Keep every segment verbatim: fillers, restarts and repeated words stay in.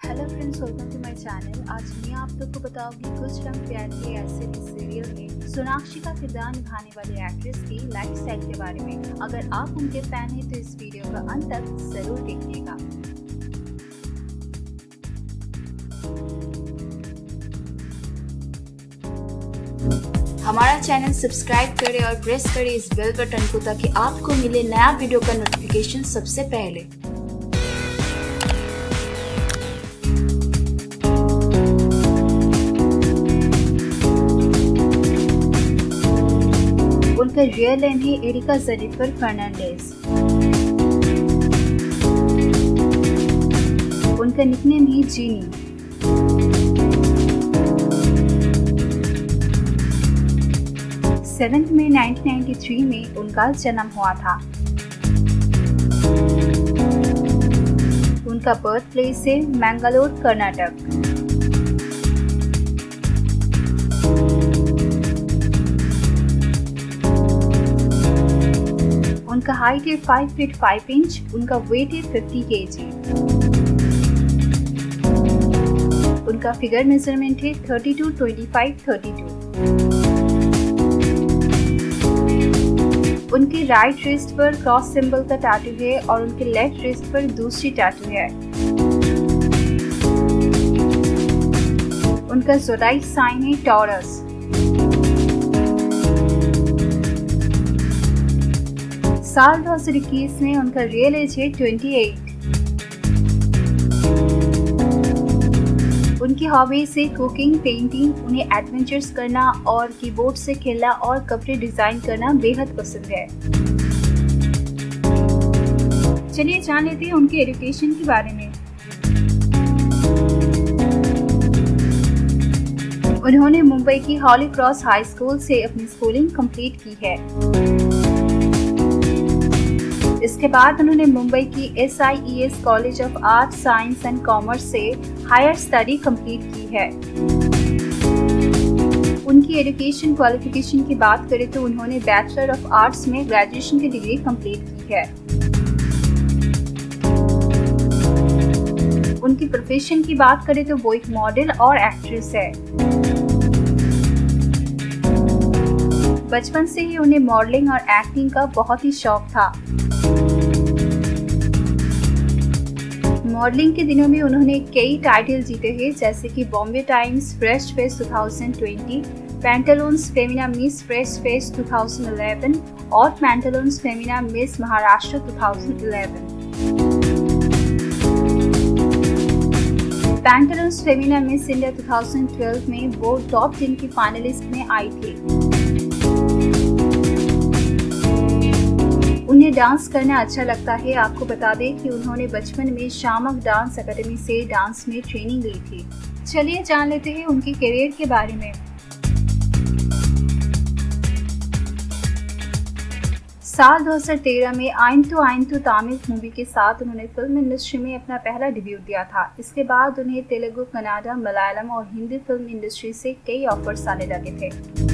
Hello friends, welcome to my channel. आज मैं आप लोग को बताऊंगी कुछ रंग प्यार के ऐसे भी सीरियल में सोनाक्षी का किरदार निभाने वाली एक्ट्रेस की लाइफस्टाइल के बारे में। अगर आप उनके फैन हैं तो इस वीडियो का अंत तक जरूर देखिएगा। हमारा चैनल सब्सक्राइब करें और प्रेस करें इस बेल बटन को ताकि आपको मिले नया वीडियो का नोटिफिकेशन सबसे पहले। उनका रियल नेम है एरिका जेनिफर फर्नांडिस। उनका निकनेम है Jeannie. Seventh May nineteen ninety three में उनका जन्म हुआ था। उनका बर्थ प्लेस है मैंगलोर, कर्नाटक। उनका हाइट है फाइव फीट फाइव इंच। उनका वेट है फिफ्टी केजी। उनका फिगर मेजरमेंट है thirty two twenty five thirty two. उनके राइट रिस्ट पर क्रॉस सिंबल का टैटू है और उनके लेफ्ट रिस्ट पर दूसरी टैटू है। उनका ज़ोडिएक साइन है टॉरस। साल दो हज़ार इक्कीस में उनका रियल एज है अट्ठाईस। उनकी हॉबीज है कुकिंग, पेंटिंग। उन्हें एडवेंचर्स करना और कीबोर्ड से खेलना और कपड़े डिजाइन करना बेहद पसंद है। चलिए जान लेते हैं उनके एजुकेशन के बारे में। उन्होंने मुंबई की हॉली क्रॉस हाई स्कूल से अपनी स्कूलिंग कंप्लीट की है। इसके बाद उन्होंने मुंबई की S I E S college of art, science and commerce से हायर स्टडी कंप्लीट की है। उनकी एजुकेशन क्वालिफिकेशन की बात करें तो उन्होंने बैचलर ऑफ आर्ट्स में ग्रेजुएशन की डिग्री कंप्लीट की है। उनकी प्रोफेशन की बात करें तो वो एक मॉडल और एक्ट्रेस है। बचपन से ही उन्हें मॉडलिंग और एक्टिंग का बहुत ही शौक था। मॉडलिंग के दिनों में उन्होंने कई टाइटल जीते हैं, जैसे कि बॉम्बे टाइम्स फ्रेश फेस दो हज़ार बीस, Pantaloons Femina miss fresh face दो हज़ार ग्यारह और पैंटालून्स फेमिना मिस महाराष्ट्र दो हज़ार ग्यारह। पैंटालून्स फेमिना मिस इंडिया दो हज़ार बारह में वो टॉप टेन की फाइनलिस्ट में आई थी। उन्हें डांस करना अच्छा लगता है। आपको बता दें कि उन्होंने बचपन में शामक डांस एकेडमी से डांस में ट्रेनिंग ली थी। चलिए जान लेते हैं उनके करियर के बारे में। साल दो हज़ार तेरह में आइंतु आइंतु तामिल मूवी के साथ उन्होंने फिल्म इंडस्ट्री में अपना पहला डेब्यू दिया था। इसके बाद उन्हें तेलुगु, कन्नड़ा, मलयालम और हिंदी फिल्म इंडस्ट्री से कई ऑफर्स आने लगे थे।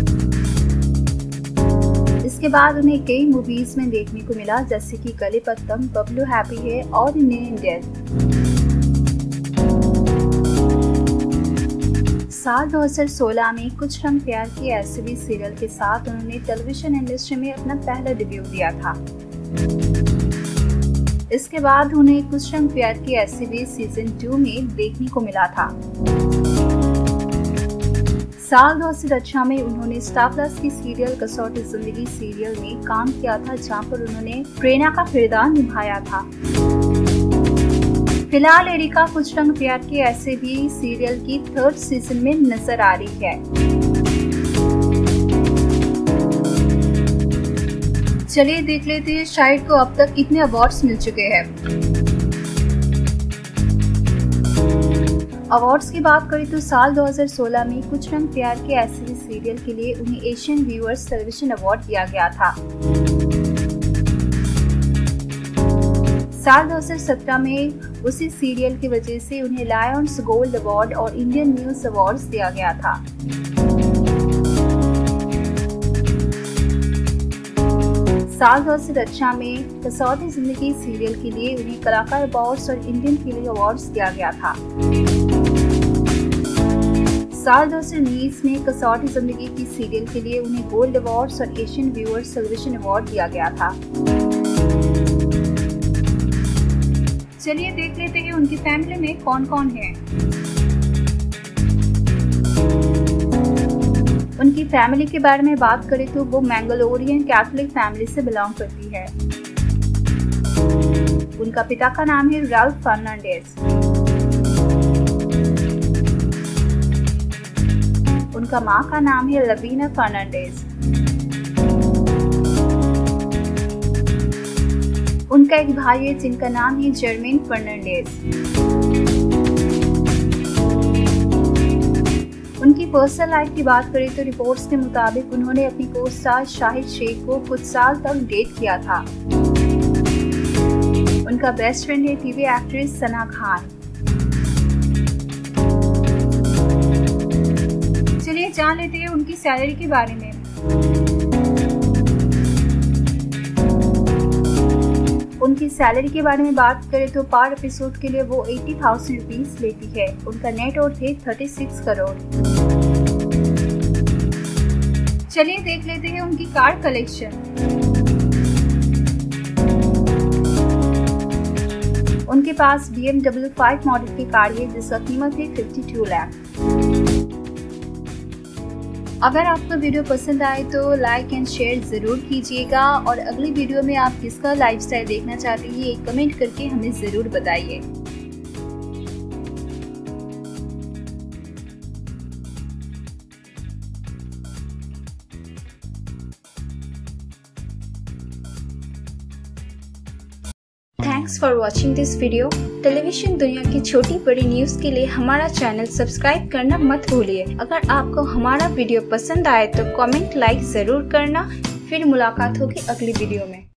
इसके बाद उन्हें कई मूवीज में देखने को मिला, जैसे कि कलीपत्तम, बबलू हैप्पी है और इंडियन डेथ। साल दो हज़ार सोलह में कुछ रंग प्यार के ऐसे भी सीरियल के साथ उन्होंने टेलीविजन इंडस्ट्री में अपना पहला डेब्यू दिया था। इसके बाद उन्हें कुछ रंग प्यार के ऐसे भी सीजन टू में देखने को मिला था। साल दो हज़ार अठारह में उन्होंने स्टार प्लस की सीरियल कसौटी जिंदगी सीरियल में काम किया था, जहां पर उन्होंने प्रेरणा का किरदार निभाया था। फिलहाल एरिका कुछ रंग प्यार के ऐसे भी सीरियल की थर्ड सीजन में नजर आ रही है। चलिए देख लेते हैं शाहिद को अब तक कितने अवार्ड्स मिल चुके हैं। अवार्ड्स की बात करें तो साल दो हज़ार सोलह में कुछ रंग प्यार के ऐसे भी सीरियल के लिए उन्हें एशियन व्यूअर्स टेलीविजन अवार्ड दिया गया था। साल दो हज़ार सत्रह में उसी सीरियल की वजह से उन्हें लायंस गोल्ड अवार्ड और इंडियन न्यूज अवार्ड्स दिया गया था। साल दो हज़ार अठारह में कसौटी जिंदगी सीरियल के लिए उन्हें कलाकार अवार्ड्स और इंडियन फिल्म अवार्ड्स दिया गया था। साल दो हज़ार उन्नीस में कसौटी जिंदगी की सीरियल के लिए उन्हें गोल्ड अवार्ड्स और एशियन व्यूअर्स टेलीविजन अवार्ड दिया गया था। चलिए देख लेते हैं उनकी फैमिली में कौन कौन है। उनकी फैमिली के बारे में बात करें तो वो मैंगलोरियन कैथोलिक फैमिली से बिलोंग करती है। उनका पिता का नाम है राल्फ फर्नांडेज। उनका माँ का नाम है लवीना फर्नांडेज। उनका एक भाई है जिनका नाम है जर्मेन फर्नांडेज। उनकी पर्सनल लाइफ की बात करें तो रिपोर्ट्स के मुताबिक उन्होंने अपनी को स्टार शाहिद शेख को कुछ साल तक डेट किया था। उनका बेस्ट फ्रेंड है टीवी एक्ट्रेस सना खान। चलिए जान लेते हैं उनकी सैलरी के बारे में। उनकी सैलरी के बारे में बात करें तो पर एपिसोड के लिए वो अस्सी हज़ार रुपीस लेती है। उनका नेट वर्थ है छत्तीस करोड़। चलिए देख लेते हैं उनकी कार कलेक्शन। उनके पास B M W five model की कार है जिसका कीमत है बावन लाख। अगर आपको वीडियो पसंद आए तो लाइक एंड शेयर जरूर कीजिएगा और अगली वीडियो में आप किसका लाइफस्टाइल देखना चाहते हैं ये कमेंट करके हमें जरूर बताइए। Thanks for watching this video. Television दुनिया की छोटी बड़ी न्यूज़ के लिए हमारा चैनल सब्सक्राइब करना मत भूलिए। अगर आपको हमारा वीडियो पसंद आए तो कमेंट लाइक जरूर करना। फिर मुलाकात होगी अगली वीडियो में।